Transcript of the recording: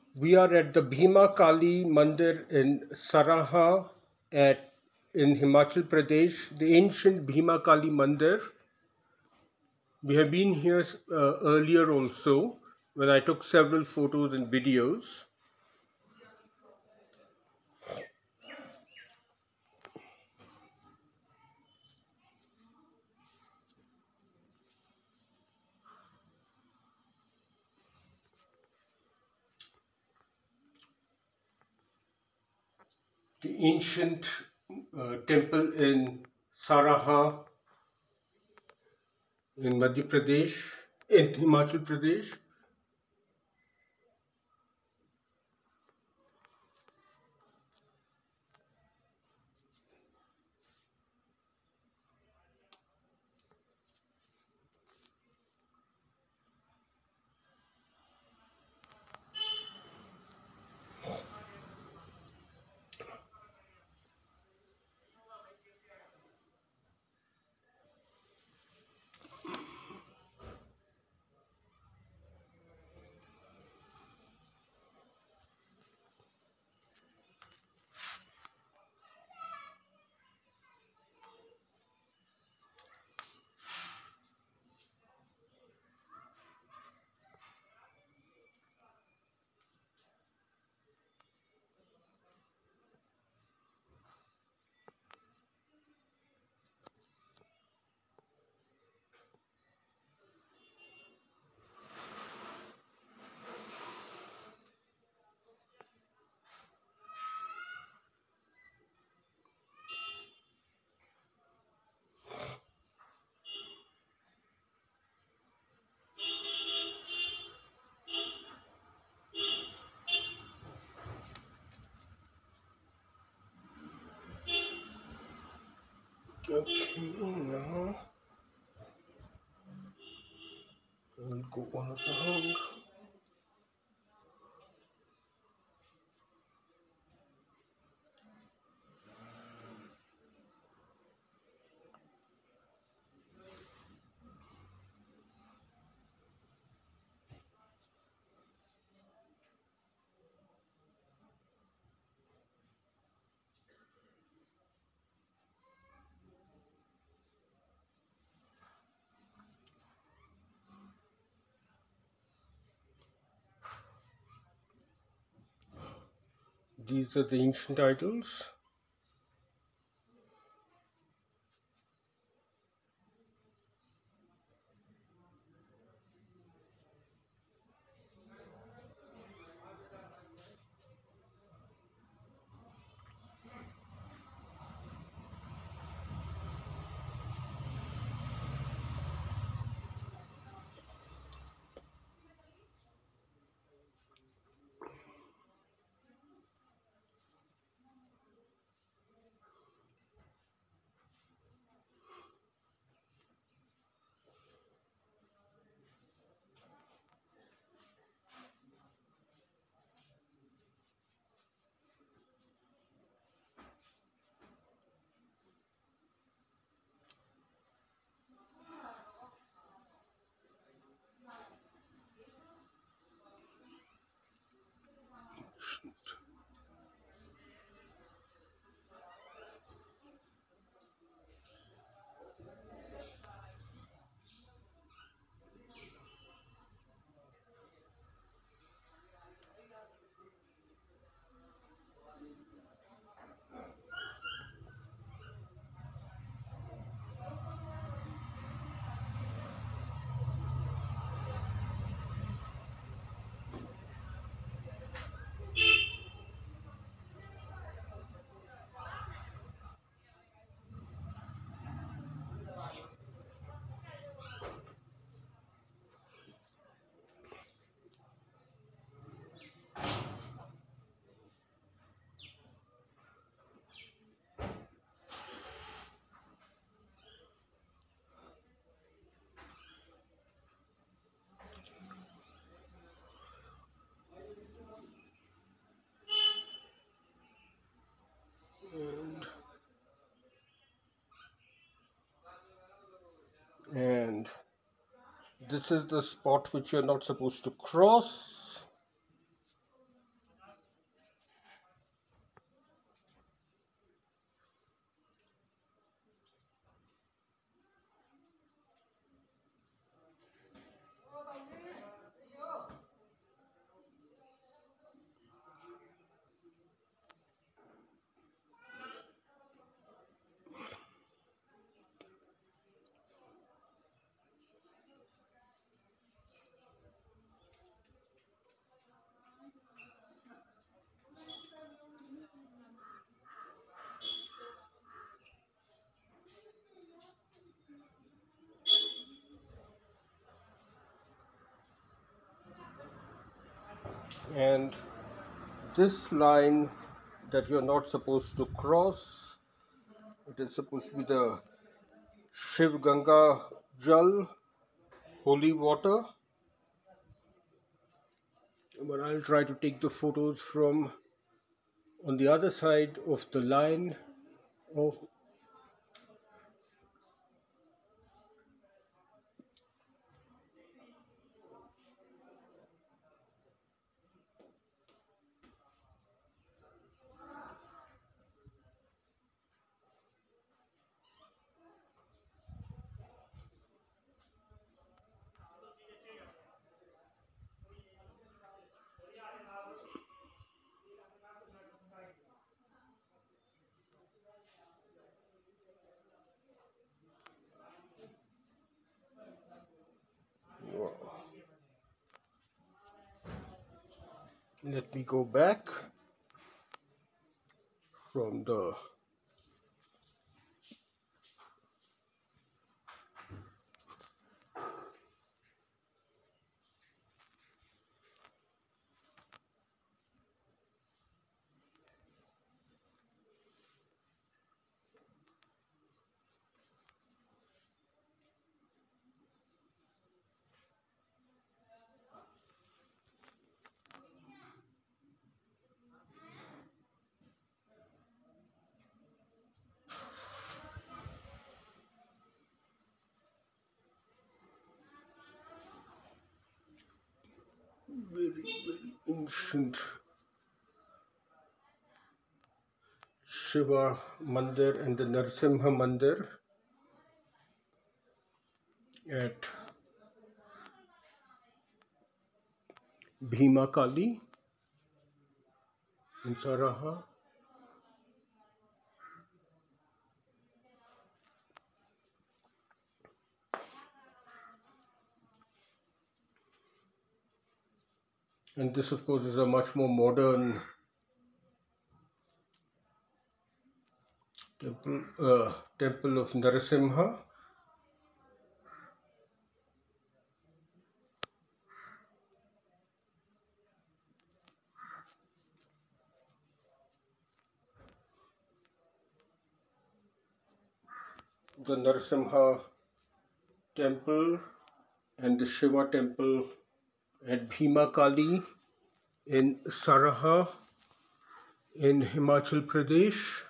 We are at the Bhima Kali Mandir in Saraha in Himachal Pradesh, the ancient Bhima Kali Mandir. We have been here earlier also when I took several photos and videos. The ancient temple in Saraha in Madhya Pradesh, in Himachal Pradesh. Okay, now we'll go on around. These are the ancient idols. And this is the spot which you're not supposed to cross. and this line that you're not supposed to cross, it is supposed to be the Shiv Ganga Jal, holy water. But I'll try to take the photos from on the other side of the line. Oh, let me go back from the very ancient Shiva Mandir and the Narasimha Mandir at Bhima Kali in Saraha. And this, of course, is a much more modern temple of Narasimha. The Narasimha temple and the Shiva temple at Bhima Kali in Saraha in Himachal Pradesh.